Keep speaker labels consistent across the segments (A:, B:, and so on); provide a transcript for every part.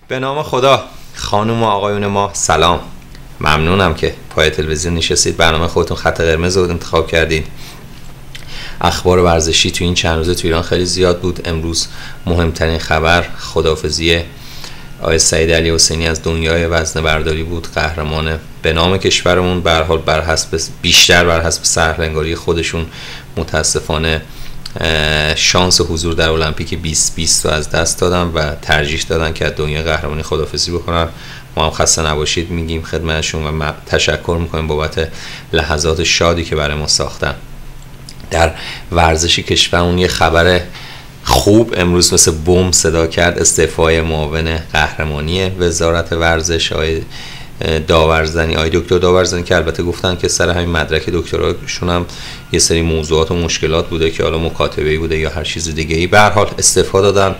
A: به نام خدا. خانم و آقایون ما سلام. ممنونم که پای تلویزیون نشستید، برنامه خودتون خط قرمز رو انتخاب کردید. اخبار ورزشی تو این چند روزه تو ایران خیلی زیاد بود. امروز مهمترین خبر خداحافظی آقای سعید علی حسینی از دنیای وزنه برداری بود. قهرمان به نام کشورمون، به هر حال بیشتر بر حسب سرهنگاری خودشون متاسفانه شانس حضور در المپیک 2020 رو از دست دادن و ترجیح دادن که از دنیا قهرمانی خداحافظی بکنن. ما هم خسته نباشید میگیم خدمتشون و تشکر میکنیم بابت لحظات شادی که برای ما ساختن. در ورزش کشورمون یه خبر خوب امروز مثل بمب صدا کرد. استعفای معاون قهرمانی وزارت ورزش آقای دکتر داورزنی که البته گفتن که سر همین مدرک دکتراشون هم یه سری موضوعات و مشکلات بوده که حالا مکاتبه‌ای بوده یا هر چیز دیگه‌ای، به هر حال استعفا دادن.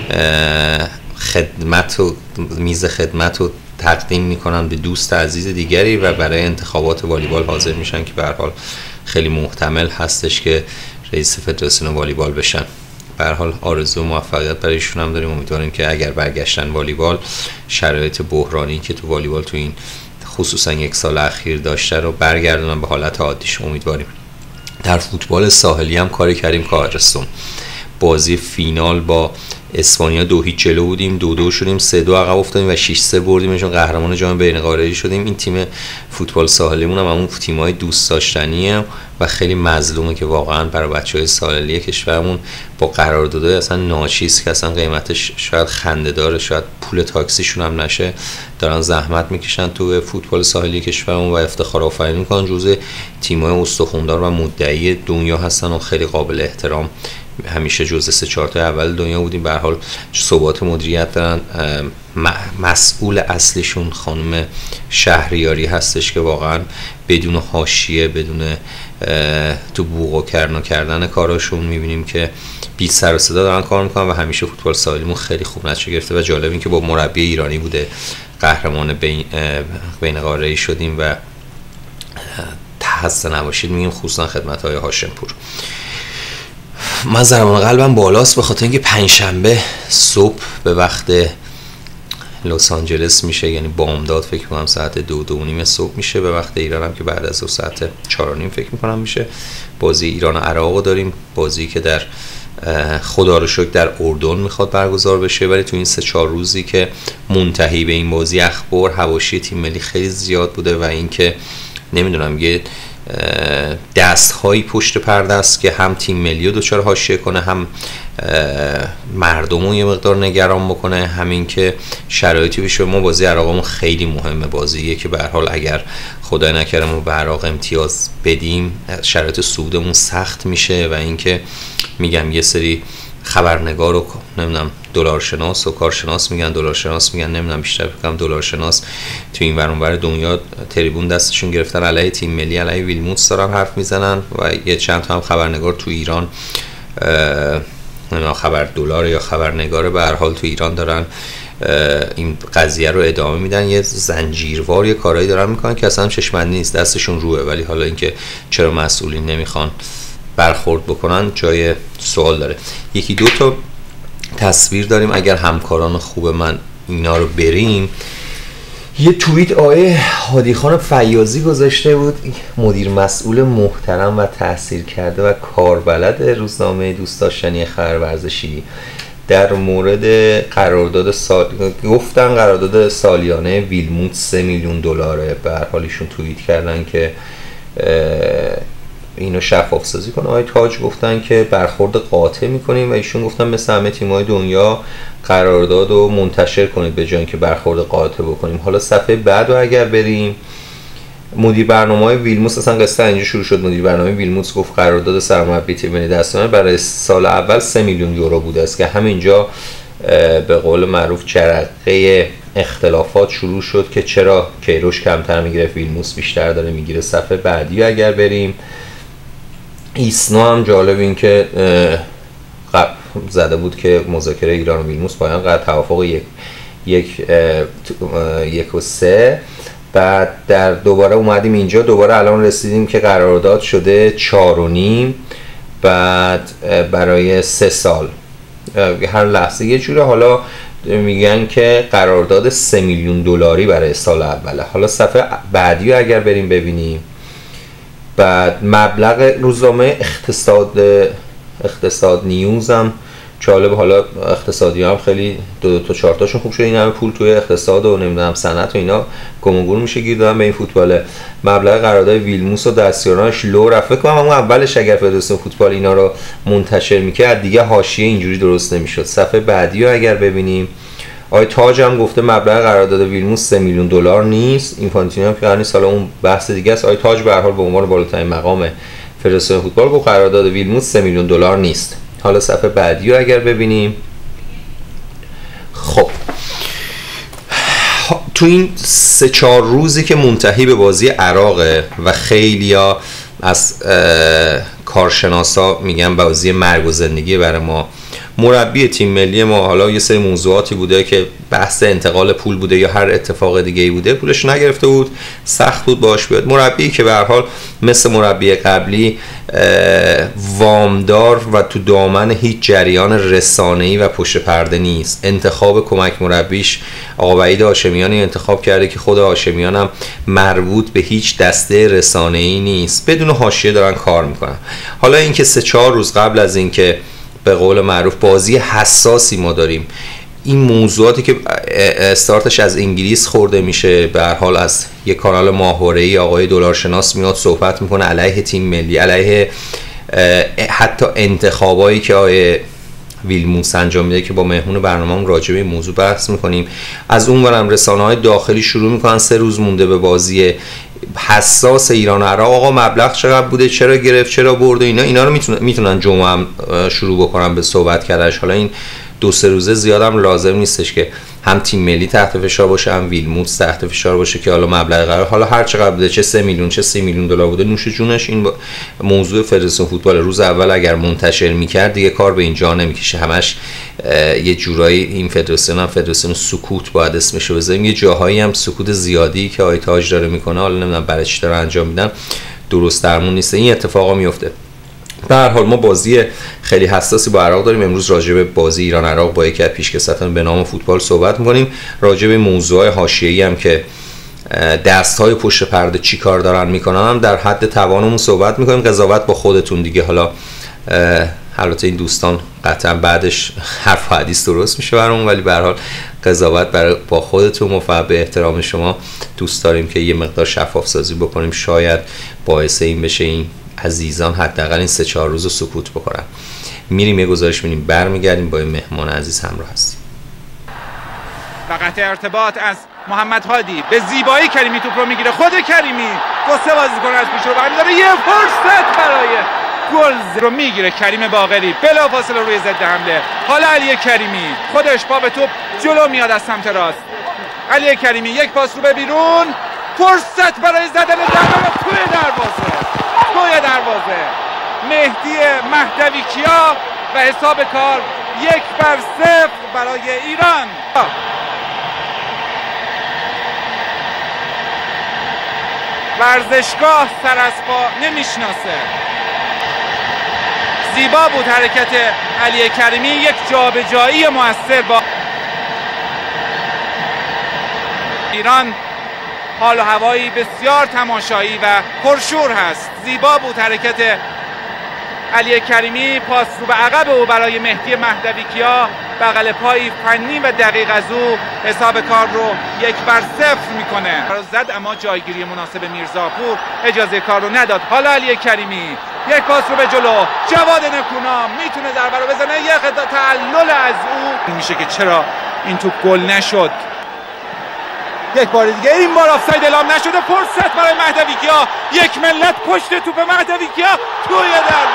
A: میز خدمت رو تقدیم میکنن به دوست عزیز دیگری و برای انتخابات والیبال حاضر میشن که به هر حال خیلی محتمل هستش که رئیس فدراسیون والیبال بشن. به هر حال آرزو موفقیت برای ایشون هم داریم. امیدواریم که اگر برگشتن والیبال، شرایط بحرانی که تو والیبال تو این خصوصا یک سال اخیر داشته رو برگردونن به حالت عادیش. امیدواریم. در فوتبال ساحلی هم کاری کردیم. کارستون بازی فینال با اسپانیا 2-0 جلو بودیم، 2-2 شدیم، 3-2 عقب افتادیم و 6-3 بردیمشون، قهرمان جام بین‌قاره‌ای شدیم. این تیم فوتبال ساحلیمون هم اون تیم‌های دوست داشتنیه و خیلی مظلومه که واقعا برای بچه‌های ساحلی کشورمون با قراردادهای اصلا ناچیز که اصلا قیمتش شاید خنده‌داره، شاید پول تاکسیشون هم نشه، دارن زحمت میکشن تو فوتبال ساحلی کشورمون و افتخار آفرینی میکنن. جزء تیم‌های استخوندار و مدعی دنیا هستن و خیلی قابل احترام. همیشه جزء 3-4 تا اول دنیا بودیم. به هر حال ثبات مدیریت دارن. مسئول اصلیشون خانم شهریاری هستش که واقعا بدون حاشیه، بدون تو بوق و کرنا کردن کاراشون میبینیم که بی سر و صدا دارن کار میکنن و همیشه فوتبال ساحلیمون خیلی خوب نتیجه گرفته و جالب این که با مربی ایرانی بوده قهرمان بین‌قاره‌ای شدیم و خسته نباشید میگیم، خصوصا خدمت‌های هاشمپور. من ضربان قلبم بالاست به خاطر اینکه پنجشنبه صبح به وقت لس آنجلس میشه، یعنی بامداد فکر میکنم ساعت 2-2:30 صبح میشه، به وقت ایران هم که بعد از ساعت 4:30 فکر میکنم میشه. بازی ایران و عراق داریم، بازی که در خدا رو شکر در اردن میخواد برگزار بشه، ولی تو این 3-4 روزی که منتهی به این بازی اخبار حواشی تیم ملی خیلی زیاد بوده و اینکه نمیدونم یه دست‌هایی پشت پرده است که هم تیم ملی رو دچار حاشیه کنه، هم مردم رو یه مقدار نگران بکنه، همین که شرایطی بشه. ما بازی عراقمون خیلی مهمه، بازیه که به هر حال اگر خدای نکرده ما به عراق امتیاز بدیم شرایط صعودمون سخت میشه و اینکه میگم یه سری خبرنگار و نمیدونم دلارشناس و کارشناس میگن، دلارشناس میگن نمیدونم، بیشتر فکرم دلارشناس تو این ور اون ور دنیا تریبون دستشون گرفتن علیه تیم ملی، علیه ویلموتس دارن حرف میزنن و یه چند تا هم خبرنگار تو ایران نمیدونم خبر دلار یا خبرنگار به هر حال تو ایران دارن این قضیه رو ادامه میدن. یه زنجیروار یه کارایی دارن میکنن که اصلا چشمندی نیست، دستشون روه، ولی حالا اینکه چرا مسئولین نمیخوان برخورد بکنن جای سوال داره. یکی دو تا تصویر داریم اگر همکاران خوب من اینا رو بریم. یه توییت آقای هادی خان فیاضی گذاشته بود، مدیر مسئول محترم و تحصیل کرده و کاربلد روزنامه دوست داشتنی خبر ورزشی، در مورد قرارداد سالیانه ویلموت $3 میلیون. به هر حال ایشون توییت کردن که اینو شفاف سازی کنه. آقای تاج گفتن که برخورد قاطع میکنیم و ایشون گفتن مثل همه تیم‌های دنیا قرارداد رو منتشر کنید به جای اینکه برخورد قاطع بکنیم. حالا صفحه بعد رو اگر بریم، مدیر برنامه‌های ویلموتس، اصلا قصه اینجا شروع شد. مدیر برنامه ویلموتس گفت قرارداد سرمربی تیم ملی دستانه برای سال اول $3 میلیون بوده است که همینجا به قول معروف جرقه اختلافات شروع شد که چرا کیروش کمتر میگیره ویلموتس بیشتر داره میگیره. صفحه بعدی اگر بریم، ایسنا هم جالب این که زده بود که مذاکره ایران و ویلموتس پایان قرار توافق 1-3. بعد در دوباره اومدیم اینجا، دوباره الان رسیدیم که قرارداد شده 4.5، بعد برای 3 سال، هر لحظه یه جوره. حالا میگن که قرارداد 3 میلیون دلاری برای سال اوله. حالا صفحه بعدی رو اگر بریم ببینیم، بعد مبلغ روزنامه اقتصاد نیوز هم جالب، حالا اقتصادی هم خیلی دو تا چهار تاشون خوب شده، این همه پول توی اقتصاد و نمیدونم صنعت و اینا گم و گور میشه گیر دادن به این فوتباله. مبلغ قرارداد ویلموس و دستیارانش لو رفت کنم، اما اولش اگر فدراسیون فوتبال اینا رو منتشر میکرد دیگه حاشیه اینجوری درست نمیشد. صفحه بعدی رو اگر ببینیم، آقای تاج هم گفته مبلغ قرارداد ویلموس 3 میلیون دلار نیست. اینفانتینو هم که قرار نیست، حالا اون بحث دیگه است. آقای تاج به هر حال به عنوان بالاترین مقام فدراسیون فوتبال گفت قرارداد ویلموس 3 میلیون دلار نیست. حالا صفحه بعدی رو اگر ببینیم، خب تو این 3-4 روزی که منتهی به بازی عراقه و خیلیا از کارشناسا میگن بازی مرگ و زندگی برای ما، مربی تیم ملی ما، حالا یه سری موضوعاتی بوده که بحث انتقال پول بوده یا هر اتفاق دیگه ای بوده، پولش نگرفته بود، سخت بود باش بیاد. مربی که به هر حال مثل مربی قبلی وامدار و تو دامن هیچ جریان رسانه‌ای و پشت پرده نیست. انتخاب کمک مربیش آقا وحید هاشمیانی انتخاب کرده که خود هاشمیان هم مربوط به هیچ دسته رسانه‌ای نیست، بدون حاشیه دارن کار میکنن. حالا اینکه 3-4 روز قبل از اینکه به قول معروف بازی حساسی ما داریم، این موضوعاتی که استارتش از انگلیس خورده میشه، به هر حال از یک کانال ماهواره‌ای آقای دلارشناس میاد صحبت میکنه علیه تیم ملی، علیه حتی انتخابایی که آقای ویلموس انجام میده که با مهمون برنامه‌مون راجع به این موضوع بحث میکنیم. از اونورم رسانه‌های داخلی شروع میکنن 3 روز مونده به بازی حساس ایران و عراق، آقا مبلغ چقدر بوده، چرا گرفت، چرا برد، اینا رو میتونن جمعه هم شروع بکنن به صحبت کردنش. حالا این 2-3 روزه زیادم لازم نیستش که هم تیم ملی تحت فشار باشه، هم ویلموتس تحت فشار باشه که حالا مبلغ قرار، حالا هر چقدر بوده، چه 3 میلیون چه 30 میلیون دلار بوده، نوش جونش. این موضوع فدراسیون فوتبال روز اول اگر منتشر میکرد دیگه کار به اینجا نمیکشه. همش یه جورایی این فدراسیون سکوت باید اسمشو بذاریم، یه جاهایی هم سکوت زیادی که آقای تاج داره میکنه، حالا نمیدونم برای چی داره انجام میدن، درست درمون نیست. این اتفاقا میفته. به هر حال ما بازی خیلی حساسی با عراق داریم. امروز راجع به بازی ایران عراق با یکی از پیشکسوتان به نام فوتبال صحبت می‌کنیم. راجع به موضوعات حاشیه‌ای هم که دست‌های پشت پرده چی کار دارن میکنن هم در حد توانمون صحبت می‌کنیم. قضاوت با خودتون دیگه. حالا البته این دوستان قطعا بعدش حرف و حدیث درست میشه برامون، ولی به هر حال قضاوت با خودتون و به احترام شما دوست داریم که یه مقدار شفاف سازی بکنیم. شاید باعث این بشه این عزیزان حداقل این 3-4 روز رو سکوت بکنن. میریم یه گزارش می‌بینیم، برمیگردیم با این مهمان عزیز همراه هستیم.
B: فقط ارتباط از محمد هادی به زیبایی کریمی توپ رو میگیره، خود کریمی 2-3 بازیکن از پیش رو برمی‌داره، یه فرصت برای گل رو میگیره کریم باقری بلافاصله روی ضد حمله. حالا علی کریمی خودش پا به توپ جلو میاد از سمت راست. علی کریمی یک پاس رو به بیرون، فرصت برای زدن ضربه توی دروازه مهدی مهدوی کیا و حساب کار 1-0 برای ایران. ورزشگاه سر از پا نمیشناسه. زیبا بود حرکت علی کریمی، یک جابجایی موثر با ایران. حال و هوایی بسیار تماشایی و پرشور هست. زیبا بود حرکت علی کریمی، پاس رو به عقب او برای مهدی مهدوی کیا، بغل پای فنی و دقیق از او حساب کار رو 1-0 میکنه. زد اما جایگیری مناسب میرزاپور اجازه کار رو نداد. حالا علی کریمی یک پاس رو به جلو، جواد نکونام میتونه ضربه رو بزنه، یک تعلل از او میشه که چرا این توپ گل نشد. یک بار دیگه این بار آفساید اعلام نشده. فرصت برای مهدوی کیا، یک ملت پشت توپ مهدوی کیا توی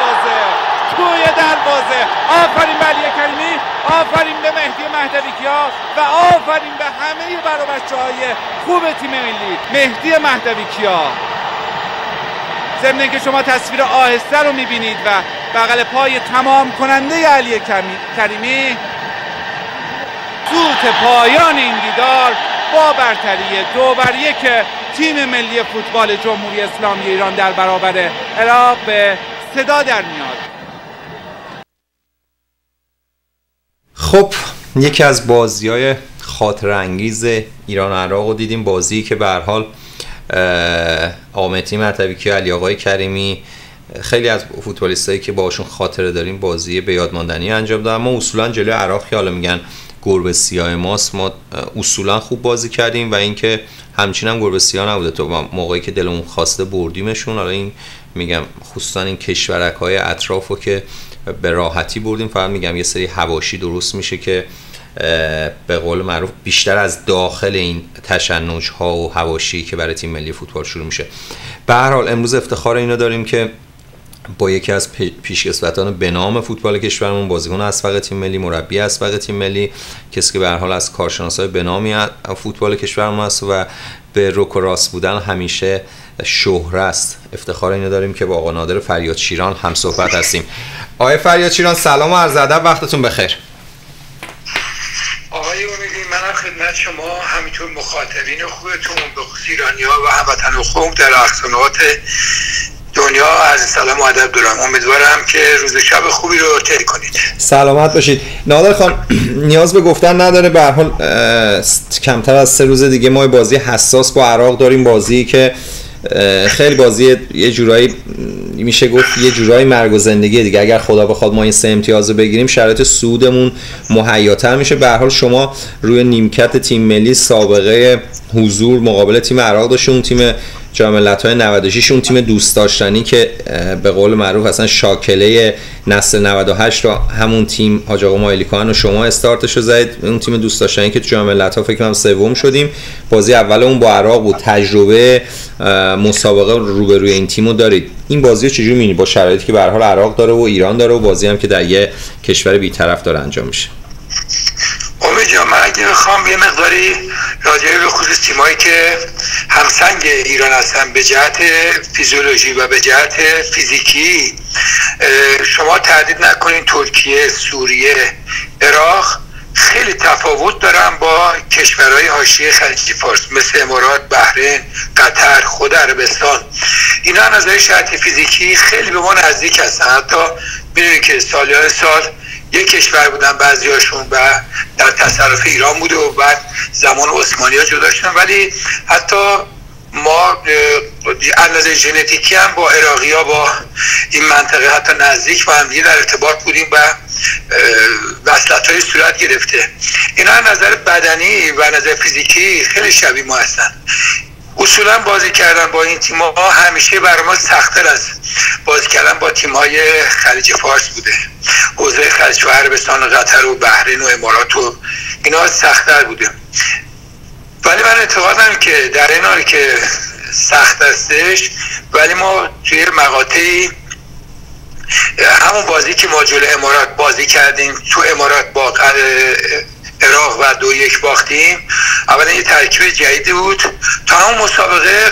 B: دروازه. آفرین به علی کریمی، آفرین به مهدی مهدوی کیا و آفرین به همه برابرچه‌های خوب تیم ملی. مهدی مهدوی کیا، ضمن که شما تصویر آهسته رو میبینید و بغل پای تمام کننده علی کریمی، سوت پایان این دیدار با برتری 2-1 تیم ملی فوتبال جمهوری اسلامی ایران در برابر عراق به صدا در میاد.
A: خب یکی از بازی‌های خاطر انگیز ایران و عراق رو دیدیم، بازی که به هر حال آقا مهدی مطبیکی و علی آقای کریمی، خیلی از فوتبالیستایی که باشون خاطره داریم بازی به یاد ماندنی انجام دادن. ما اصولا جلوی عراق که حالا میگن گربه سیاه ماست، ما اصولا خوب بازی کردیم و اینکه همچین هم گربه سیاه نبوده، تو موقعی که دلمون خواسته بردیمشون. حالا این میگم خصوصا این کشورک‌های اطرافو که به راحتی بردیم، فقط میگم یه سری حواشی درست میشه که به قول معروف بیشتر از داخل این تشنج‌ها و حواشی که برای تیم ملی فوتبال شروع میشه. به هر حال امروز افتخار اینو داریم که با یکی از پیشکسوتان به نام فوتبال کشورمون، بازیکن اسبق تیم ملی، مربی اسبق تیم ملی، کسی که به هر حال از کارشناسای به نامی فوتبال کشورمون است و به رک و راست بودن همیشه شهره است، افتخار اینو داریم که با آقا نادر فریادشیران هم صحبت هستیم. آقای فریادشیران سلام و عرض ادب، وقتتون بخیر.
C: آقای امیدی، منم خدمت شما همینطور مخاطبین خوبتون به خصوص ایرانی‌ها و هموطنان خوب در اقصا نقاط دنیا عرض سلام و ادب دارم. امیدوارم که روز شب خوبی رو طی کنید.
A: سلامت باشید. نادر خان نیاز به گفتن نداره، به هر حال کمتر از 3 روز دیگه ما بازی حساس با عراق داریم، بازی که خیلی بازی یه جورایی میشه گفت یه جورایی مرگ و زندگی دیگه. اگر خدا بخواد ما این 3 امتیاز رو بگیریم شرایط صعودمون مهیاتر میشه. به هر حال شما روی نیمکت تیم ملی سابقه حضور مقابل تیم عراق داشتید، اون تیم جام ملت‌های 96، اون تیم دوست داشتنی که به قول معروف اصلا شاکله نسل 98 رو همون تیم حاج آقا مایلی کان و شما استارتشو زدید، اون تیم دوست داشتنی که تو جام ملت‌ها فکر کنم سوم شدیم. بازی اول اون با عراق بود، تجربه مسابقه روبروی این تیمو دارید. این بازی رو چجوری می‌بینید با شرایطی که به هر حال عراق داره و ایران داره و بازی هم که در یه کشور بی‌طرف داره انجام میشه؟
C: امید جان، من اگه بخوام یه مقداری راجع به خصوص تیمایی که همسنگ ایران هستن به جهت فیزیولوژی و به جهت فیزیکی، شما تردید نکنین ترکیه، سوریه، عراق خیلی تفاوت دارن با کشورهای حاشیه خلیج فارس مثل امارات، بحرین، قطر، خود عربستان. اینا از نظر شرط فیزیکی خیلی به ما نزدیک هستن. حتی میدونید که سالیان سال یک کشور بودن بعضیاشون و در تصرف ایران بوده و بعد زمان عثمانی ها جدا شدن، ولی حتی ما از نظر ژنتیکی هم با عراقی ها با این منطقه حتی نزدیک و هم دیگه در ارتباط بودیم و وصلت های صورت گرفته. اینا از نظر بدنی و نظر فیزیکی خیلی شبیه ما هستن. اصولا بازی کردن با این تیم ها همیشه برای ما سخت‌تر از بازی کردن با تیم های خلیج فارس بوده. حوزه خلیج و عربستان و قطر و بحرین و امارات و اینا سخت‌تر بوده. ولی من اعتقاد دارم که در این حالی که سخت هستش، ولی ما توی مقاطعی همون بازی که ما جلوی امارات بازی کردیم، تو امارات با عراق و 2-1 باختیم، اولا یه ترکیب جدیدی بود. تا همون مسابقه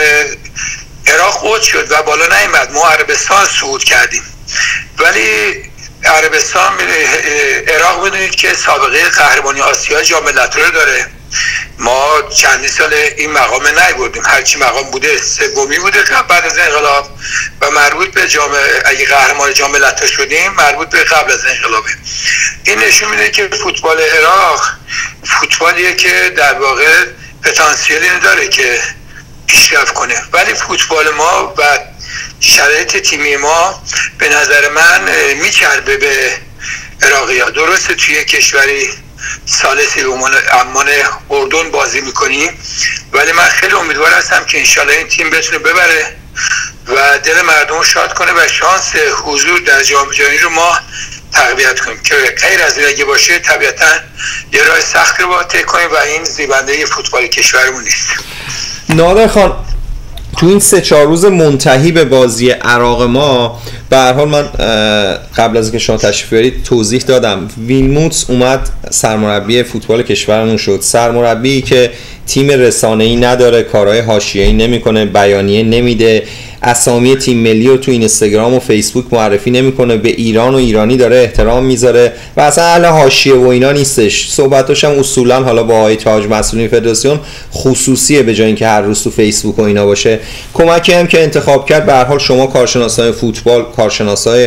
C: عراق اوج شد و بالا نیامد، ما عربستان صعود کردیم. ولی عربستان، عراق میدونید که سابقه قهرمانی آسیا جام ملت‌ها داره. ما چندین سال این مقام نیاوردیم، هرچی مقام بوده سومی بوده بعد از انقلاب و مربوط به اگه قهرمان جام ملت‌ها شدیم مربوط به قبل از انقلابه. این نشون میده که فوتبال عراق فوتبالیه که در واقع پتانسیلی داره که پیشرفت کنه، ولی فوتبال ما و شرایط تیمی ما به نظر من میچربه به عراقی‌ها. درسته توی کشوری ثالثی به عنوان اردن بازی میکنیم، ولی من خیلی امیدوار هستم که انشالله این تیم بتونه ببره و دل مردم رو شاد کنه و شانس حضور در جام جهانی رو ما تقویت کنیم که غیر از این اگه باشه طبیعتا یه راه سختی رو باید طی کنیم و این زیبنده فوتبال کشورمون نیست.
A: نادر خان، تو این 3-4 روز منتهی به بازی عراق ما، به هر حال من قبل از اینکه شما تشریف بیارید توضیح دادم، ویلموتس اومد سرمربی فوتبال کشورمون شد، سرمربی که تیم رسانه‌ای نداره، کارهای حاشیه‌ای نمی‌کنه، بیانیه نمیده، اسامی تیم ملی رو تو اینستاگرام و فیسبوک معرفی نمیکنه، به ایران و ایرانی داره احترام میذاره و اصلا اهل حاشیه و اینا نیستش. صحبتاش هم اصولا حالا با آقای تاج مسئولین فدراسیون خصوصیه به جای اینکه هر روز تو فیسبوک و اینا باشه. کمکی هم که انتخاب کرد، به هر حال شما کارشناسای فوتبال، کارشناسای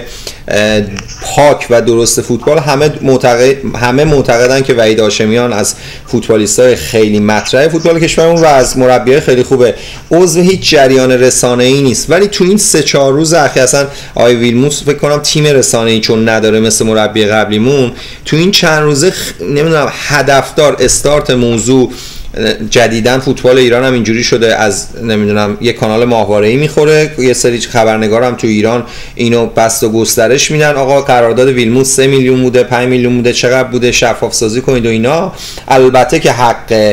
A: پاک و درست فوتبال همه معتقدن که وحید هاشمیان از فوتبالیستای خیلی مطرح فوتبال کشورمون و از مربیای خیلی خوبه، عضو هیچ جریان رسانه‌ای نیست. ولی تو این 3-4 روز اخیر اصلا آقای ویلموتس فکر کنم تیم رسانه‌ای چون نداره مثل مربی قبلیمون، تو این چند روزه نمیدونم هدفدار استارت موضوع جدیدن فوتبال ایران هم اینجوری شده، از نمیدونم یه کانال ماهواره‌ای میخوره، یه سری خبرنگار هم تو ایران اینو بست و گسترش میدن، آقا قرارداد ویلموت 3 میلیون بوده، 5 میلیون بوده، چقدر بوده، شفاف سازی کنید و اینا. البته که حق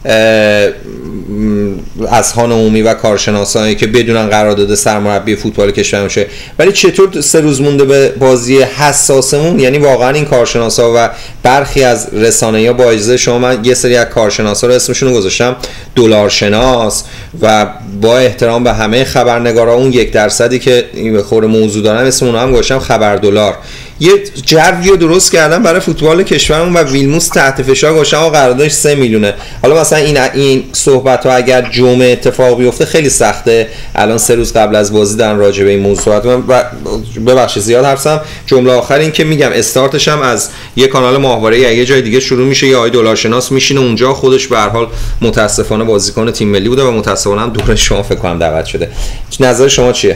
A: اذهان عمومی و کارشناسانی که بدونن قرارداد سرمربی فوتبال کشور میشه، ولی چطور 3 روز مونده به بازی حساسمون، یعنی واقعا این کارشناسا و برخی از رسانه‌ها با اجازه شما، من یه سری از کارشناسا رو اسمشون رو گذاشتم دلارشناس و با احترام به همه خبرنگارا اون 1% که به خور موضوع دارن اسم اونها هم گذاشتم خبردلار، یه جوی رو درست کردن برای فوتبال کشورمون و ویلموتس تحت فشار گذاشتن آقا قراردادش 3 میلیونه. حالا مثلا این صحبت ها اگر جمعه اتفاق بیفته خیلی سخته، الان 3 روز قبل از بازی دارن راجع به این موضوعات. من ببخشید زیاد حرفم، جمله آخر این که میگم استارتش هم از یه کانال ماهواره‌ای یه جای دیگه شروع میشه، یا آقای دلارشناس میشینه اونجا، خودش به هر حال متاسفانه بازیکن تیم ملی بوده و متاسفانه هم دور شما فکر کنم دعوت شده. نظر شما چیه؟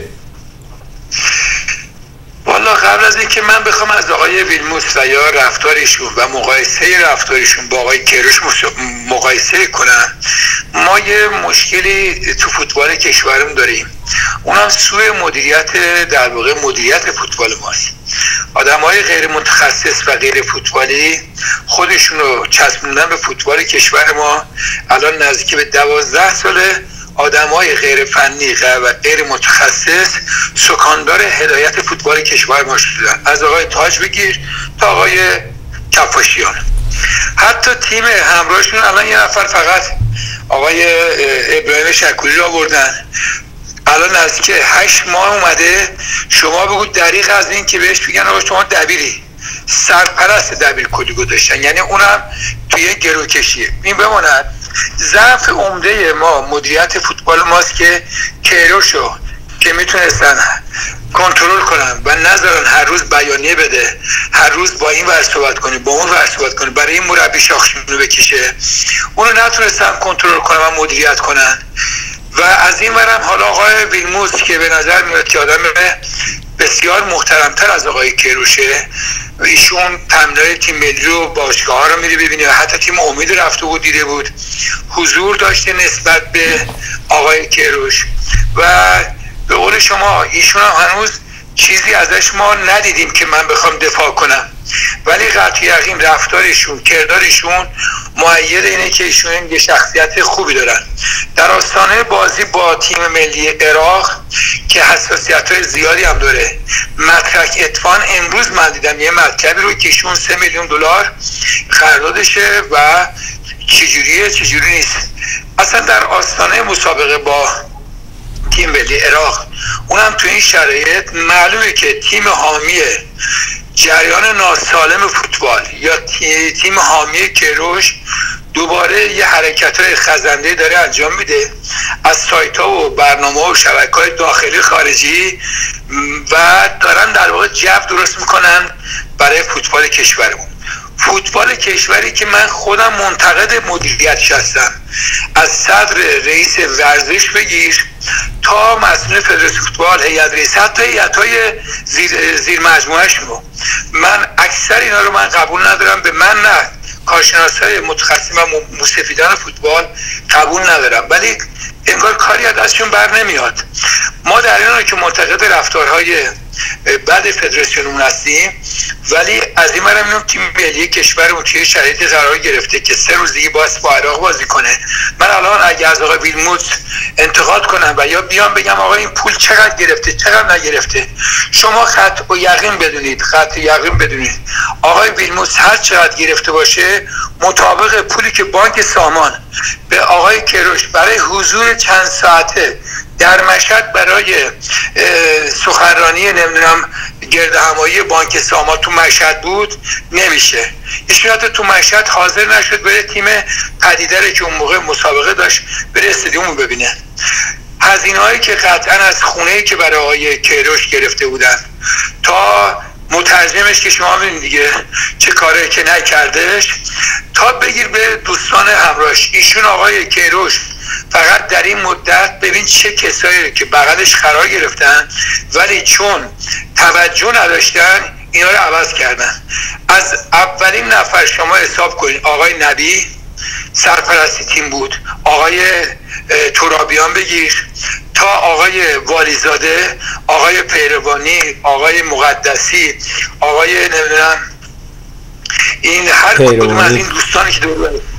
C: والا قبل از اینکه من بخوام از آقای ویلموتس و یا رفتارشون و مقایسه رفتارشون با آقای کیروش مقایسه کنم، ما یه مشکلی تو فوتبال کشورمون داریم، اونم سوء مدیریت، در واقع مدیریت فوتبال ماست. آدمای غیر متخصص و غیر فوتبالی خودشون رو چسبوندن به فوتبال کشور ما. الان نزدیک به 12 ساله آدمای غیر فنی و غیر متخصص سکاندار هدایت فوتبال کشور ما شدن، از آقای تاج بگیر تا آقای کفاشیان. حتی تیم همراهشون الان یه نفر فقط آقای ابراهیم شکوری رو آوردن، الان نزدیک 8 ماه اومده. شما بگو دریغ از این که بهش بگن آقا شما دبیری، سرپرست دبیر کلی گذاشتن، یعنی اونم توی گروکشیه. این بماند ضعف عمده ما مدیریت فوتبال ماست که کیروشو که میتونستن کنترل کنن و نذارن هر روز بیانیه بده، هر روز با این ور صحبت کنی با اون ور صحبت کنی، برای این مربی شاخشونو بکشه، اونو نتونستن کنترل کنن و مدیریت کنن. و از این ورم حالا آقای ویلموتس که به نظر میاد که آدم بسیار محترمتر از آقای کیروشه، ایشون تمرینات تیم ملی رو باشگاه ها رو میری ببینی و حتی تیم امید رفته بود دیده بود، حضور داشته نسبت به آقای کیروش و به قول شما ایشون هم هنوز چیزی ازش ما ندیدیم که من بخوام دفاع کنم، ولی قطعی یقین رفتارشون کردارشون مؤید اینه که ایشون یه شخصیت خوبی دارن. در آستانه بازی با تیم ملی عراق که حساسیت‌های زیادی هم داره، مطرح اتفاقاً امروز من دیدم یه مطلبی رو که ایشون 3 میلیون دلار قراردادشه و چجوری نیست. اصلا در آستانه مسابقه با تیم ملی عراق، اونم تو این شرایط معلومه که تیم حامی جریان ناسالم فوتبال یا تیم حامی کیروش دوباره یه حرکت‌های خزنده داره انجام میده از سایت‌ها و برنامه‌ها و شبکه‌های داخلی خارجی و دارن در واقع جو درست میکنن برای فوتبال کشورمون. فوتبال کشوری که من خودم منتقد مدیریتش هستم، از صدر رئیس ورزش بگیر تا مسئول فدراسیون فوتبال، هیئت رئیسه، حتی هیئت‌های زیر مجموعه‌شون، من اکثر اینا رو من قبول ندارم. به من نه، کارشناسای متخصص و مستفیدان فوتبال قبول ندارم، ولی انگار کاری از دستشون بر نمیاد. ما در اینا که منتقد رفتارهای بعد فدراسیونمون هستیم، ولی از این برم اینم تیم ملی کشورمون توی شرایطی قرار گرفته که 3 روز دیگه باید با عراق بازی کنه. من الان اگه از آقای ویلموتس انتقاد کنم و یا بیام بگم آقا این پول چقدر گرفته چقدر نگرفته، شما قطع و یقین بدونید آقای ویلموتس هر چقدر گرفته باشه مطابق پولی که بانک سامان به آقای کیروش برای حضور چند ساعته در مشهد برای سخنرانی نمیدونم گرد همایی بانک سامان تو مشهد بود نمیشه. ایشون حتی تو مشهد حاضر نشد بره تیم پدیدر که اون موقع مسابقه داشت بره استادیوم ببینه. هزینه‌هایی که قطعا از خونه‌ای که برای آقای کیروش گرفته بودن تا مترجمش که شما ببینید دیگه چه کاری که نکردش، تا بگیر به دوستان همراهش. ایشون آقای کیروش فقط در این مدت ببین چه کسایی که بغلش قرار گرفتن ولی چون توجه نداشتن اینا رو عوض کردن. از اولین نفر شما حساب کنید آقای نبی سرپرست تیم بود، آقای ترابیان بگیر تا آقای والیزاده، آقای پیروانی، آقای مقدسی، آقای نمیدونم این هر کدوم از این دوستانی که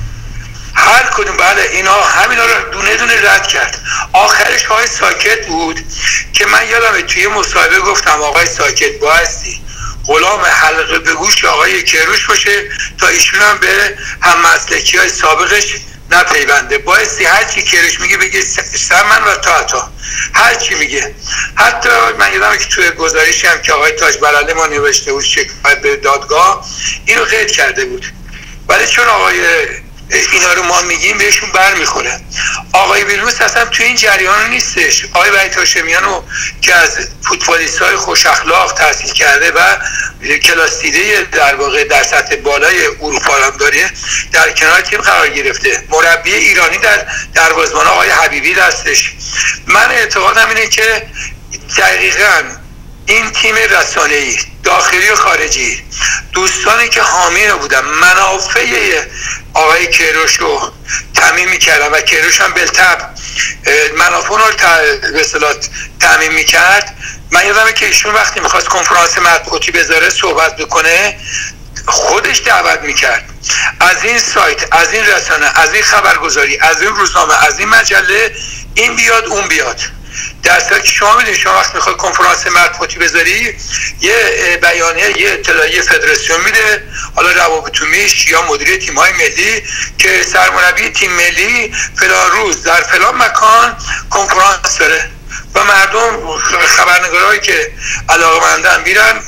C: هر کدوم بله اینا همینا رو دونه دونه رد کرد. آخرش آقای ساکت بود که من یادمه توی مصاحبه گفتم آقای ساکت بایستی غلام حلقه به گوش آقای کیروش باشه تا ایشون هم به هم مسلکی های سابقش نپیونده. بایستی هر چی کیروش میگه بگه سمن و تا هر چی میگه. حتی من یادمه که توی گزارشی هم که آقای تاج بلاله ما نوشته بود شکایت به دادگاه اینو قید کرده بود، ولی چون آقای اینا رو ما میگیم بهشون بر میخوره. آقای ویلموتس اصلا توی این جریان نیستش. آقای وحید هاشمیانو که از فوتبالیست های خوش اخلاق تحصیل کرده و کلاس دیده در واقع در سطح بالای اروپا هم داره در کنار تیم قرار گرفته. مربی ایرانی در دروازه‌بان آقای حبیبی دستش. من اعتقادم اینه که دقیقاً این تیم رسانه‌ای داخلی و خارجی دوستانی که حامی بودن منافع آقای کیروش رو تامین می‌کردن و کیروش هم بالطبع منافع رو به اصطلاح تامین می‌کرد. من یادمه که ایشون وقتی می‌خواست کنفرانس مطبوعاتی بذاره صحبت بکنه خودش دعوت می‌کرد از این سایت، از این رسانه، از این خبرگزاری، از این روزنامه، از این مجله این بیاد اون بیاد. در صورتی که شما میدونید شما وقتی میخواد کنفرانس مطبوعاتی بذاری یه بیانیه یه اطلاعیه فدراسیون میده، حالا روابطومیش یا مدیر تیم‌های ملی که سرمربی تیم ملی فلان روز در فلان مکان کنفرانس داره و مردم خبرنگارایی که علاقه‌مندن میرن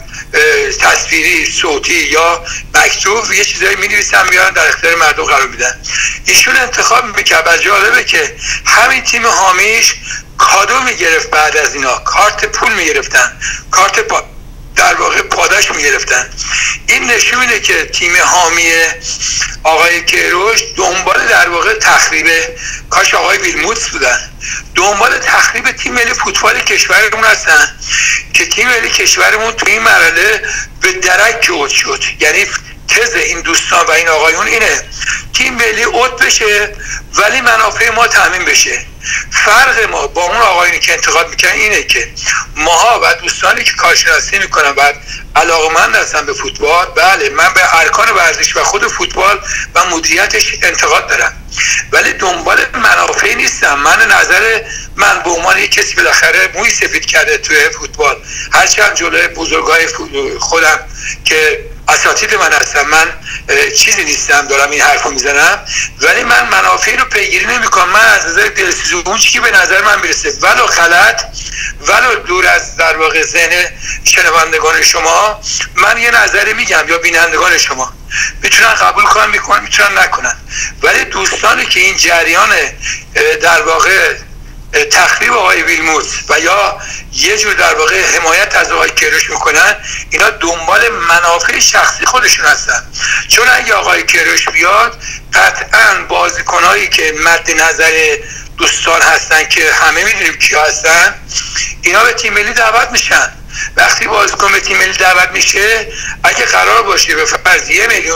C: تصویری، صوتی یا مکتوب یه چیزایی می‌نویسن میارن در اختیار مردم قرار میدن. ایشون انتخاب می‌کرد و جالبه که همین تیم حامیش کادو میگرفت، بعد از اینا کارت پول میگرفتن، کارت در واقع پاداش میگرفتن. این نشون میده که تیم حامی آقای کیروش دنبال در واقع تخریب، کاش آقای ویلموتس بودن، دنبال تخریب تیم ملی فوتبال کشورمون هستن که تیم ملی کشورمون تو این مرحله به درک اوج شد. یعنی تز این دوستان و این آقایون اینه تیم ملی اوج بشه ولی منافع ما تامین بشه. فرق ما با اون آقایونی که انتقاد میکنن اینه که ماها و دوستانی که کارشناسی میکنن و علاقه‌مند هستن به فوتبال، بله من به ارکان ورزش و خود فوتبال و مدیریتش انتقاد دارم ولی دنبال منافع نیستم. نظر من به عنوان یک کسی بالاخره موی سفید کرده توی فوتبال، هرچند جلوی بزرگای خودم که اساتید من هستم من چیزی نیستم دارم این حرفو میزنم، ولی من منافع رو پیگیری نمیکنم. من از نظر دلسوزی اون چیزی که به نظر من میرسه ولو غلط ولو دور از در واقع ذهن شنوندگان شما من یه نظری میگم یا بینندگان شما میتونن قبول کنن میتونن نکنن، ولی دوستانی که این جریان در واقع تخریب آقای ویلموتس و یا یه جور در واقع حمایت از آقای کیروش میکنن اینا دنبال منافع شخصی خودشون هستن. چون اگه آقای کیروش بیاد قطعا بازیکنایی که مد نظر دوستان هستن که همه میدونیم کیا هستن اینا به تیم ملی دعوت میشن. وقتی بازیکن به تیم ملی دعوت میشه اگه قرار باشه به فرض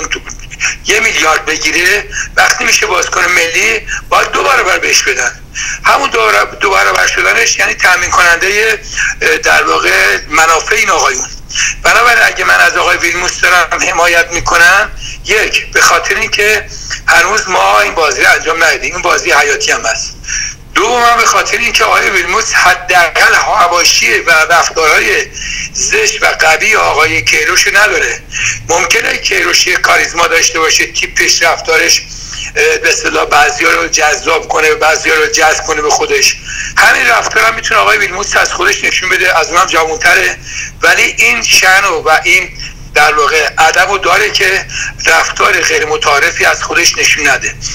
C: 1 میلیارد بگیره، وقتی میشه بازیکن ملی باید 2 برابر بهش بدن. همون 2 برابر شدنش یعنی تامین کننده در واقع منافع این آقایون. بنابراین اگه من از آقای ویلموتس دارم حمایت میکنم، یک به خاطر اینکه هنوز ما این بازی رو انجام ندادیم، این بازی حیاتی هم هست. دوم به خاطر اینکه آقای ویلموتس حداقل حواشی و رفتارهای زشت و قوی آقای کیروش نداره. ممکنه کیروش کاریزما داشته باشه، تیپش رفتارش به اصطلاح بعضیا رو جذاب کنه، بعضیا رو جذب کنه به خودش. همین رفتار هم میتونه آقای ویلموتس از خودش نشون بده، از اونم جوان‌تره، ولی این شأن و این در واقع ادب رو داره که رفتار غیر متعارفی از خودش نشون نده.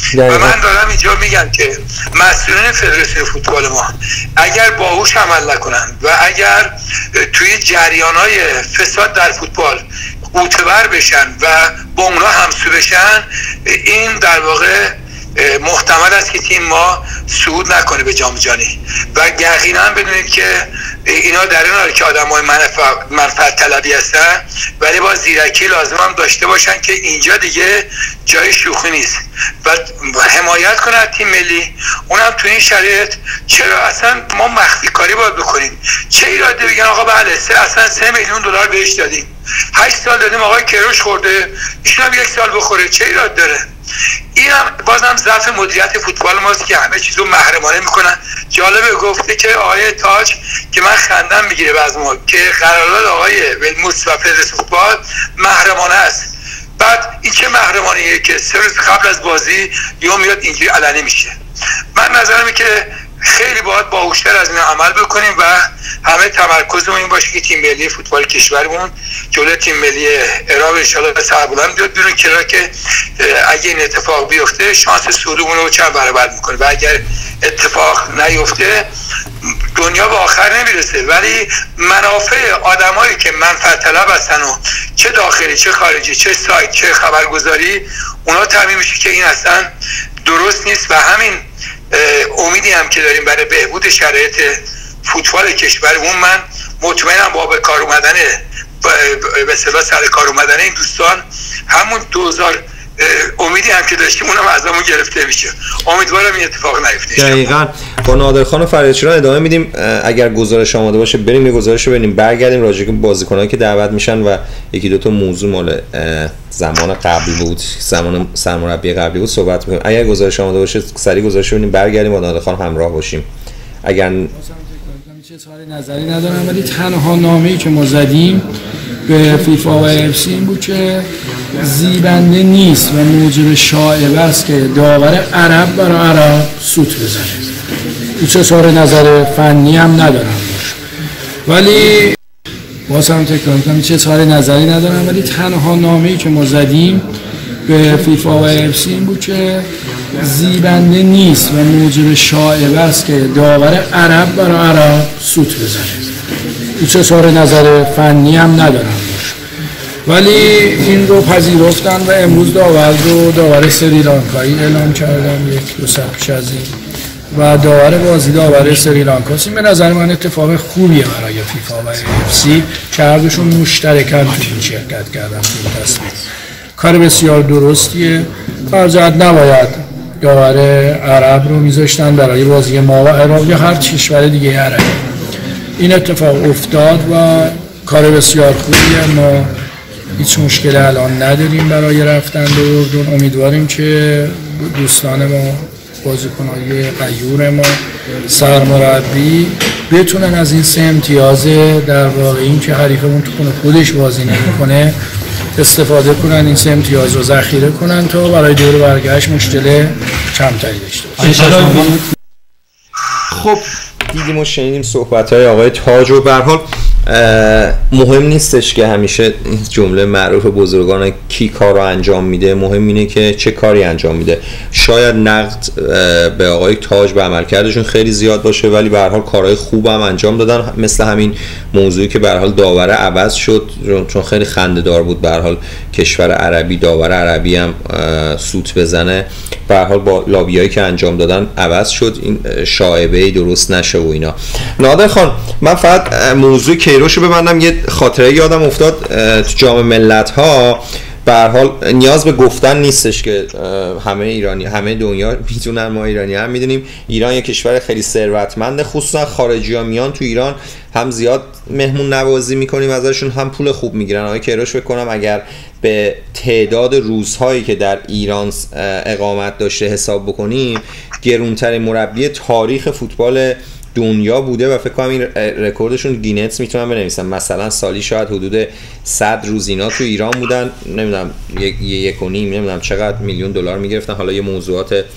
C: و من دارم اینجا میگم که مسئولین فدراسیون فوتبال ما اگر باهوش عمل نکنن و اگر توی جریان‌های فساد در فوتبال معتبر بشن و با اونا همسو بشن، این در واقع محتمل است که تیم ما صعود نکنه به جام جهانی. و یقینا بدونید که اینا در این حال که آدمای منفعت طلبی هستن، ولی با زیرکی لازم هم داشته باشن که اینجا دیگه جای شوخی نیست و حمایت کنن تیم ملی. اونم تو این شرایط چرا اصلا ما مخفی کاری باید بکنیم؟ چه ایراده بگن آقا بله اصلا 3 میلیون دلار بهش دادیم، 8 سال دادیم آقای کیروش خورده، ایشون هم 1 سال بخوره، چه ایراد داره؟ این هم بازم ضعف مدیریت فوتبال ماست که همه چیزو محرمانه میکنن. جالبه گفته که آقای تاج که من خندم میگیره بعض ما که قرارداد آقای ولموس و فدراسیون فوتبال محرمانه است. بعد این چه محرمانیه که 3 روز قبل از بازی یا میاد اینجوری علنی میشه؟ من نظرم که خیلی باید باهوشتر از این عمل بکنیم و همه تمرکزمون این باشه که تیم ملی فوتبال کشورمون جلوی تیم ملی عراق ان شاءالله به سر بلند بیاد بیرون، که اگه این اتفاق بیفته شانس صعودمون رو چند برابر میکنه و اگر اتفاق نیفته دنیا به آخر نمیرسه. ولی منافع آدمایی که منفعت طلب هستن و چه داخلی چه خارجی چه سایت چه خبرگزاری، اونا تعمیم میشه که این اصلا درست نیست. و همین امیدی هم که داریم برای بهبود شرایط فوتبال کشورمون، من مطمئنم با به کار اومدن به اصطلاح سر کار اومدن این دوستان همون 2000 امیدی هم که داشتیم اونم ازمون گرفته میشه. امیدوارم این اتفاق نیفته.
A: دقیقاً. با نادرخان و فریدشیران ادامه میدیم. اگر گزارش آماده باشه بریم یه گزارش رو ببینیم، برگردیم راجع به بازیکنایی که دعوت میشن و یکی دو تا موضوع مال زمان قبل بود، زمان سرمربی قبلی بود صحبت می‌کنیم. اگر گزارش آماده باشه سریع گزارش ببینیم، برگردیم با نادرخان همراه باشیم. اگر
D: چه اظهار نظری ندارم، ولی تنها نامه‌ای که ما زدیم به فیفا و اف سی این بود که زیبنده نیست و موجب شایعه است که داور عرب برای عرب سوت بزنه. هیچ اظهار نظر فنی هم ندارم، ولی بازم تکرار می‌کنم چه اظهار نظری ندارم، ولی تنها نامه‌ای که ما زدیم به فیفا و اف سی این بود که زیبنده نیست و موجب شایعه است که داور عرب برای عرب سوت بزنه. هیچ اظهار نظر فنی هم ندارم، ولی این رو پذیرفتن و امروز داور سریلانکایی اعلام کردن 1-2 ساعت پیش از این، و داور بازی داور سریلانکاست. این به نظر من اتفاق خوبیه برای فیفا و اف سی که هر دوشون مشترکاً تو این شرکت کردن تو این تصمیم. کار بسیار درستیه. فرضاً نباید داور عرب رو میذاشتن برای بازی ما و عراق یا هر کشور دیگه عربی. این اتفاق افتاد و کار بسیار خوبیه. ما هیچ مشکل الان نداریم برای رفتن به اردن. امیدواریم که دوستان ما، بازیکن‌های غیور ما، سرمربی بتونن از این 3 امتیاز در واقع این که حریفمون تو خودش بازی نمی‌کنه استفاده کنن، این 3 امتیاز رو ذخیره کنن تا برای دور برگشت مشکل کمتری داشته باشن.
A: خب دیدیم و شنیدیم صحبت‌های آقای تاج و به هر حال مهم نیستش که همیشه جمله معروف بزرگان کی کار رو انجام میده، مهم اینه که چه کاری انجام میده. شاید نقد به آقای تاج به عملکردشون خیلی زیاد باشه، ولی به هر حال کارهای خوب هم انجام دادن، مثل همین موضوعی که به هر حال داور عوض شد چون خیلی خنده‌دار بود. به هر حال کشور عربی داور عربی هم سوت بزنه، به هر حال با لابیایی که انجام دادن عوض شد، این شایعه‌ای درست نشه و اینا. نادر خان، من فقط موضوع کیروش رو ببندم. یه خاطره یادم افتاد تو جام ملت‌ها، به هر حال نیاز به گفتن نیستش که همه ایرانی، همه دنیا میدونن، ما ایرانی هم میدونیم ایران یک کشور خیلی ثروتمنده، خصوصا خارجی‌ها میان تو ایران هم زیاد مهمون نوازی میکنیم ازشون، هم پول خوب میگیرن. آقای کیروش فکر کنم اگر به تعداد روزهایی که در ایران اقامت داشته حساب بکنیم گرونترین مربی تاریخ فوتبال دنیا بوده و فکر کنم این رکوردشون گینس میتونن بنویسن. مثلا سالی شاید حدود 100 روز اینا تو ایران بودن، نمیدونم 1.5 نمیدونم چقدر میلیون دلار میگرفتن. حالا یه موضوعات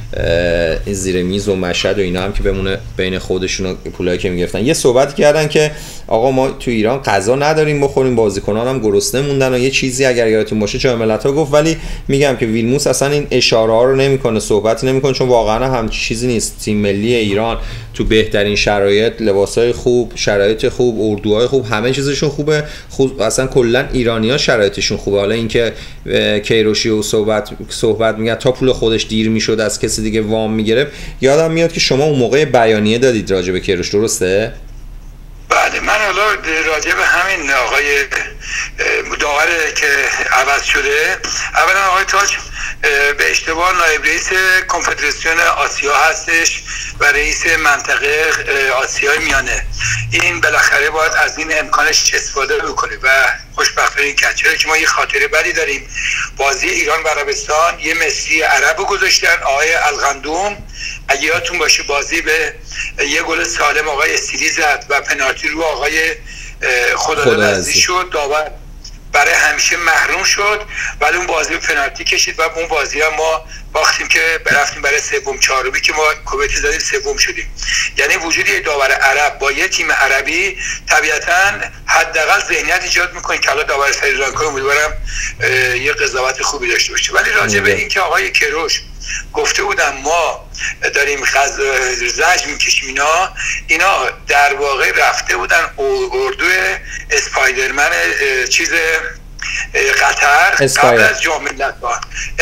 A: زیر میز و مشهد و اینا هم که بمونه بین خودشون و پولایی که میگرفتن. یه صحبت کردن که آقا ما تو ایران غذا نداریم بخوریم، بازیکنان هم گرسنه موندن و یه چیزی اگر یادتون باشه جام ملت‌ها گفت، ولی میگم که ویلموس اصلا این اشاره ها رو نمیکنه، صحبتی نمیکنه، چون واقعا هم چیزی نیست. تیم ملی ایران تو بهترین شرایط، لباسای خوب، شرایط خوب، اردوهای خوب، همه چیزشون خوبه. اصلا کلا ایرانی‌ها شرایطشون خوبه. حالا اینکه کیروشی و صحبت میگه تا پول خودش دیر میشد از کسی دیگه وام میگرفت، یادم میاد که شما اون موقع بیانیه دادید راجع به کیروش، درسته؟
C: بله، من حالا راجع به همین آقای داور که عوض شده، اولا آقای تاج به اشتباه نایب رئیس کنفدراسیون آسیا هستش و رئیس منطقه آسیای میانه. این بالاخره باید از این امکانش استفاده بکنه و خوشبختانه این کچره که ما یه خاطره بدی داریم. بازی ایران و عربستان یه مصری عرب گذاشتن، آقای الغندوم، اگه یادتون باشه بازی به یه گل سالم آقای استیلی زد و پنالتی رو آقای خدادادی شد، داور برای همیشه محروم شد، ولی اون بازی به پنالتی کشید و اون بازی هم ما باختیم که رفتیم برای سوم چهارمی که ما کویت زدیم سوم شدیم. یعنی وجود یه داور عرب با یه تیم عربی طبیعتاً حداقل ذهنیت ایجاد میکنه که حالا داور سریلانکا امیدوارم یه قضاوت خوبی داشته باشه. ولی راجع به این که آقای کیروش گفته بودم ما داریم زج میکشیم، اینا در واقع رفته بودن اردو اسپایدرمن چیز قطر قبل از جام ملت‌ها،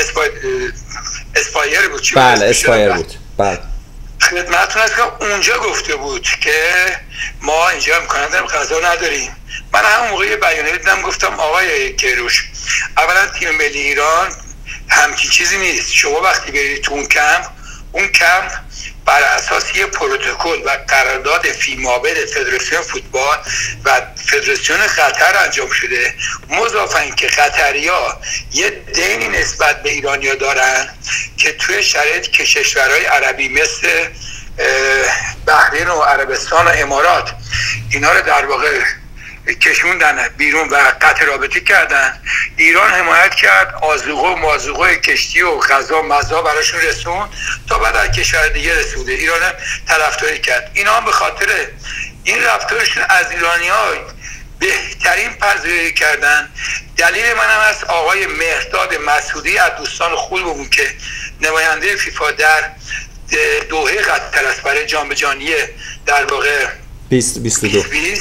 C: اسپایر بود.
A: بله اسپایر بود. بله
C: خدمتتون هست که اونجا گفته بود که ما اینجا امکانات داریم غذا نداریم. من همون موقع بیانیه دیدم گفتم آقای کیروش، اولا تیم ملی ایران همچین چیزی نیست. شما وقتی برید تو اون کمپ بر اساس یه پروتکل و قرارداد فیمابل فدراسیون فوتبال و فدراسیون قطر انجام شده، مضافاً اینکه قطری‌ها یه دینی نسبت به ایرانی‌ها دارن که توی شرایط کشورهای عربی مثل بحرین و عربستان و امارات اینا رو در واقع کشوندن بیرون و قطع رابطه کردن. ایران حمایت کرد، آذوقه و مازوقه کشتی و غذا مزا براشون رسون تا بعد از کشور دیگه رسوده. ایران هم طرفداری کرد. اینا هم به خاطر این رفتارشون از ایرانی‌ها بهترین پذیرایی کردن. دلیل منم از آقای مهرداد مسعودی از دوستان خوبمون که نماینده فیفا در دوحه قطر است برای جام جهانی در واقع
A: 2022.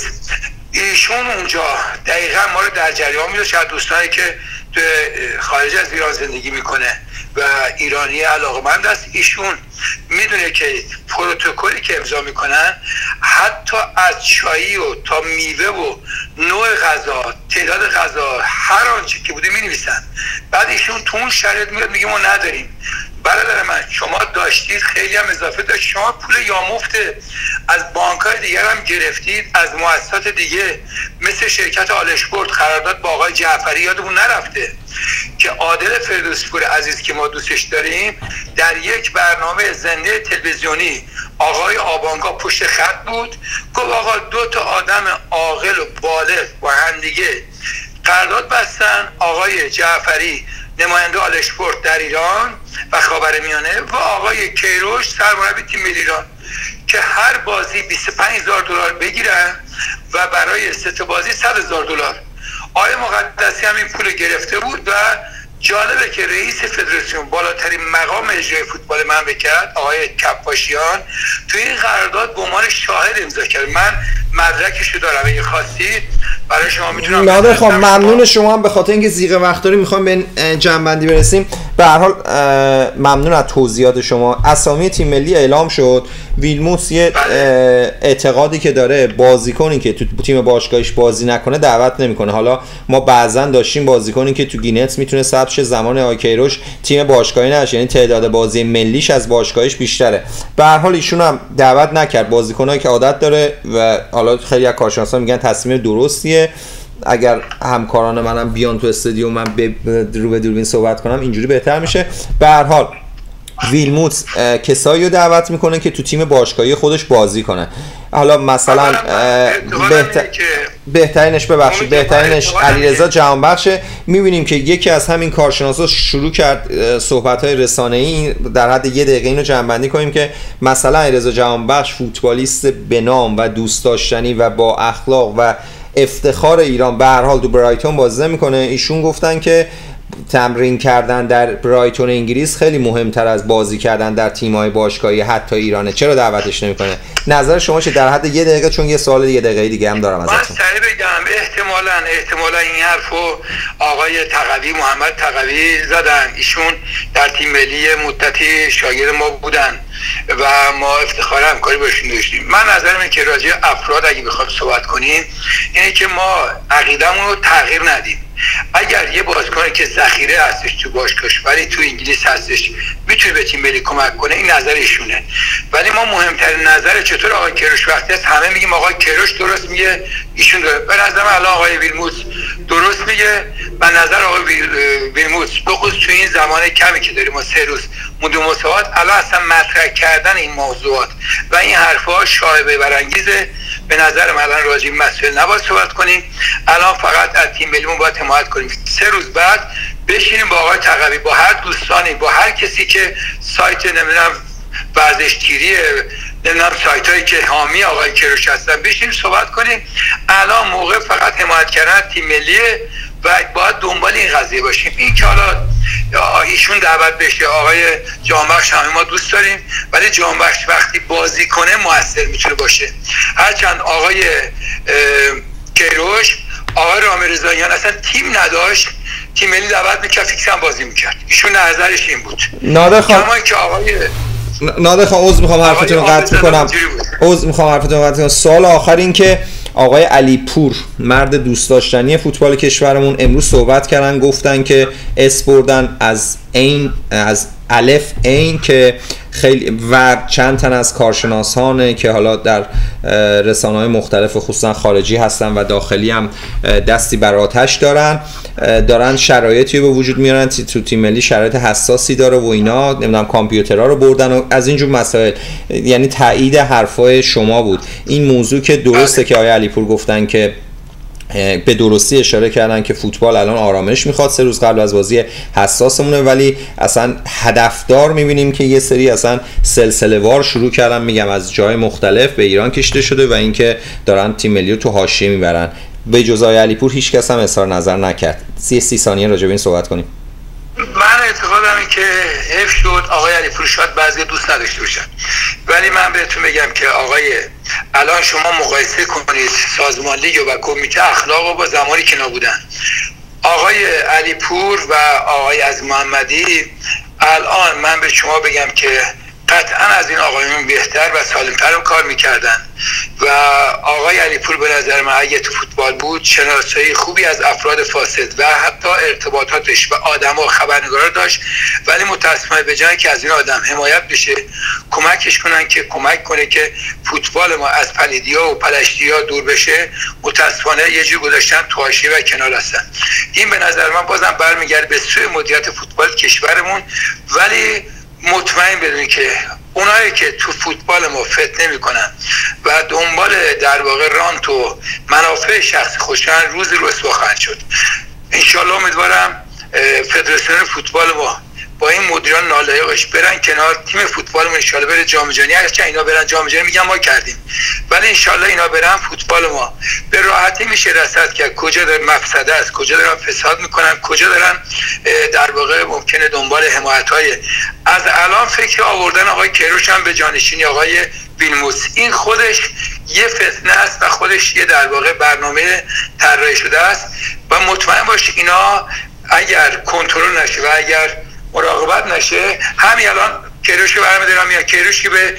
C: ایشون اونجا دقیقا ما رو در جریان می‌داشت از دوستانی که تو خارج از ایران زندگی میکنه و ایرانی علاقه‌مند است. ایشون میدونه که پروتکلی که امضا میکنن حتی از چایی و تا میوه و نوع غذا، تعداد غذا، هر آنچه که بوده می‌نویسن. بعد ایشون تو اون شرایط میاد میگه ما نداریم. برادر من شما داشتید، خیلی هم اضافه داشت، شما پول یامفت از بانک‌های دیگر هم گرفتید، از مؤسسات دیگه مثل شرکت آلشپورت قرارداد با آقای جعفری یادمون نرفته که عادل فردوسی‌پور عزیز که ما دوستش داریم در یک برنامه زنده تلویزیونی آقای آبانگا پشت خط بود، گفت آقا 2 آدم عاقل و بالغ با هم دیگه قرارداد بستن، آقای جعفری نماینده آلشپورت در ایران و خاورمیانه و آقای کیروش سرمربی تیم ملی ایران، که هر بازی $25,000 بگیرن و برای 3 بازی $100,000. آقای مقدسی هم این پول گرفته بود و جالبه که رئیس فدراسیون، بالاترین مقام اجرای فوتبال مملکت، آقای کپاشیان توی این قرارداد به عنوان شاهد امضا کرد. من مدرکشو دارم، اگه خواستید برای شما میتونم.
A: نادر خان ممنون شما هم، به خاطر اینکه زیغ وقت داریم میخوام به جنبندی برسیم. به هر حال ممنون از توضیحات شما. اسامی تیم ملی اعلام شد. ویلموس یه اعتقادی که داره بازیکنی که تو تیم باشگاهیش بازی نکنه دعوت نمیکنه. حالا ما بعضن داشتیم بازیکنی که تو گینت میتونه ثبت شه زمان آکیروش تیم باشگاهی نشه، یعنی تعداد بازی ملیش از باشگاهیش بیشتره. به هر حال ایشون هم دعوت نکرد بازیکنایی که عادت داره و حالا خیلی از کارشناسا میگن تصمیم درستیه. اگر همکاران منم بیان تو استودیو من رو به دوربین صحبت کنم اینجوری بهتر میشه. به هر حال ویلموتس کسایی رو دعوت میکنه که تو تیم باشگاهی خودش بازی کنه. حالا مثلا
C: بهتر که
A: بهترینش علیرضا جهانبخشه. می‌بینیم که یکی از همین کارشناسا شروع کرد صحبت‌های رسانه‌ای در حد 1 دقیقه اینو جمع‌بندی کنیم که مثلا علیرضا جهانبخش فوتبالیست به نام و دوست داشتنی و با اخلاق و افتخار ایران به هر حال تو برایتون بازی می‌کنه. ایشون گفتن که تمرین کردن در برایتون انگلیس خیلی مهمتر از بازی کردن در تیم‌های باشگاهی حتی ایرانه. چرا دعوتش نمی‌کنه؟ نظر شما چه در حد 1 دقیقه، چون یه سوال 1 دقیقه دیگه هم دارم ازتون.
C: من سریع بگم احتمالاً این حرفو آقای تقوی، محمد تقوی زدن. ایشون در تیم ملی مدتی شاگرد ما بودن و ما افتخار همکاری باشون داشتیم. من نظرم اینه که راجع افراد اگه بخوام صحبت کنیم اینه که ما عقیده‌مون رو تغییر ندیم. اگر یه بازیکن که ذخیره هستش تو باشگاهش ولی تو انگلیس هستش میتونه به تیم ملی کمک کنه، این نظر ایشونه. ولی ما مهمترین نظر چطور آقای کروش وقتی هست همه میگیم آقای کروش درست میگه، ایشون درست. به نظر الان آقای ویلموتس درست میگه. به نظر آقای ویلموتس بخصوص تو این زمان کمی که داریم، ما 3 روز مونده مسابقات، الان اصلا مطرح کردن این موضوعات و این حرفا شایبه برانگیزه. به نظر من الان راجع به مسئله نباید صحبت کنیم. الان فقط از تیم ملیمون باید حمایت کنیم. 3 روز بعد بشینیم با آقای تقوی، با هر دوستانی، با هر کسی که سایت نمیدونم ورزشگیری، نمیدونم سایت هایی که حامی آقای کروش هستن، بشینیم صحبت کنیم. الان موقع فقط حمایت کردن تیم ملیه و باید دنبال این قضیه باشیم. این که حالا ایشون دعوت بشه، آقای جهانبخش همه ما دوست داریم، ولی جهانبخش وقتی بازی کنه موثر میتونه باشه. هرچند آقای کروش، آقای رامرضاییان اصلا تیم نداشت، تیم ملی دعوت میکرد، فیکس هم بازی میکرد. ایشون نظرش این بود.
A: نادر خان عذر میخوام حرفتون رو قطع میکنم. سوال آخر این که آقای علی پور، مرد دوست داشتنی فوتبال کشورمون، امروز صحبت کردن، گفتن که بردن از الف عین که خیلی و چند تن از کارشناسان که حالا در رسانه‌های مختلف خصوصا خارجی هستن و داخلی هم دستی بر آتش دارن شرایطی به وجود میارن تو تیم ملی، شرایط حساسی داره و اینا، نمیدونم کامپیوترها رو بردن و از اینجور مسائل. یعنی تایید حرفای شما بود این موضوع که درسته که آقای علیپور گفتن که به درستی اشاره کردن که فوتبال الان آرامش میخواد، 3 روز قبل از بازی حساسمونه، ولی اصلا هدفدار میبینیم که یه سری اصلا سلسله وار شروع کردن، میگم از جای مختلف به ایران کشیده شده و اینکه دارن تیم ملی رو تو حاشیه میبرن. به جز آقای علیپور هیچ کس هم اظهار نظر نکرد. 30 ثانیه راجع به این صحبت کنیم.
C: من اعتقادم این که حیف شد آقای علیپور شاید بعضی دوست نداشته باشن، ولی من بهتون بگم که آقای الان شما مقایسه کنید سازمان لیگ و کمیته اخلاق با زمانی که نبودن. آقای علیپور و آقای از محمدی الان من به شما بگم که قطعا از این آقایون بهتر و سالمتر کار میکردن و آقای علیپور به نظر من اگه تو فوتبال بود شناسایی خوبی از افراد فاسد و حتی ارتباطاتش و آدم و خبرنگارا داشت، ولی متاسفانه به جای که از این آدم حمایت بشه، کمکش کنن که کمک کنه که فوتبال ما از پلیدیا و پلشتیا دور بشه، متاسفانه یه جور گذاشتن تو حاشیه و کنار هستن. این به نظر من بازم برمیگرده به سوی مدیریت فوتبال کشورمون، ولی مطمئن بدونید که اونایی که تو فوتبال ما فتنه میکنن و دنبال در واقع رانت و منافع شخصی خودشان روزی رسوا خواهند شد. انشالله امیدوارم فدراسیون فوتبال ما با این مدیران نالایقش برن کنار، تیم فوتبال ما انشالله بره جام جهانی. هرچند اینا برن جام جهانی میگن ما کردیم، ولی انشالله اینا برن فوتبال ما به راحتی میشه رصد کرد کجا داره مفسده است، کجا دارن فساد میکنن، کجا دارن در واقع ممکنه دنبال حمایت‌های از الان فکر آوردن آقای کروش هم به جانشینی آقای ویلموتس. این خودش یه فتنه است و خودش یه در واقع برنامه طراحی شده است و مطمئن باش اینا اگر کنترل نشه و اگر مراقبت نشه، همین الان کروش برمی‌دارم یا کروش که به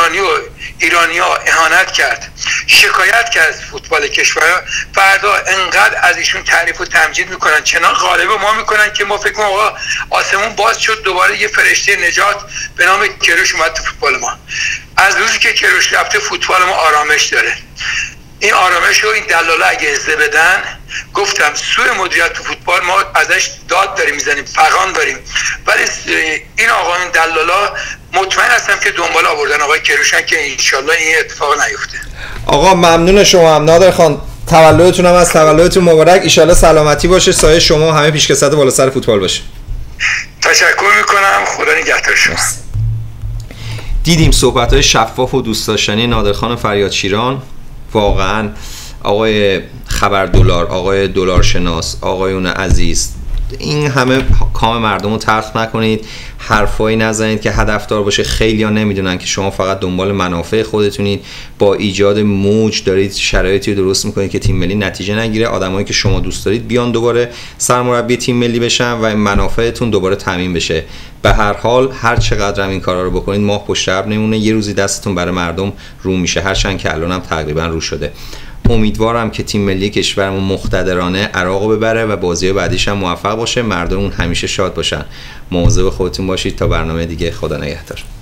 C: ایرانی‌ها اهانت کرد، شکایت کرد از فوتبال کشور، فردا انقدر از ایشون تعریف و تمجید میکنن، چنان غالب ما میکنن که ما فکر کنیم آقا آسمون باز شد، دوباره یه فرشته نجات به نام کروش اومد تو فوتبال ما. از روزی که کروش رفته فوتبال ما آرامش داره. این آرامش رو این دلالا اگه ازده بدن، گفتم سوی مدیریت تو فوتبال ما ازش داد داریم میزنیم، فغان داریم، ولی این آقایون دلالا مطمئن هستم که دنبال آوردن آقای کروشن که انشالله این اتفاق نیفته.
A: آقا ممنون شما هم. نادر خان تولدتون هم از تولدتون مبارک. ان شاءالله سلامتی باشه، سایه شما و همه پیشکسوت بالا سر فوتبال باشه.
C: تشکر میکنم، خدا نگهدار شما.
A: دیدیم صحبت‌های شفاف و دوست داشتنی نادرخان فریادشیران. واقعا آقای خبردلار، آقای دلارشناس، آقایون عزیز، این همه کام مردم رو تلخ نکنید، حرفایی نزنید که هدفدار باشه. خیلی ها نمیدونن که شما فقط دنبال منافع خودتونید، با ایجاد موج دارید شرایطی رو درست میکنید که تیم ملی نتیجه نگیره، آدمایی که شما دوست دارید بیان دوباره سرمربی تیم ملی بشن و منافعتون دوباره تامین بشه. به هر حال هر چقدر هم این کارا رو بکنید ماه پشت ابر نمونه، یه روزی دستتون برای مردم رو میشه، هرچند که الان هم تقریبا رو شده. امیدوارم که تیم ملی کشورمون مقتدرانه عراق رو ببره و بازی بعدیش هم موفق باشه. مردممون همیشه شاد باشن. مواظب خودتون باشید. تا برنامه دیگه، خدا نگهدار.